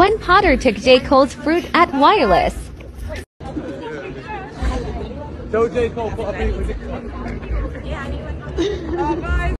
when Potter took J. Cole's fruit at Wireless. So J. Cole,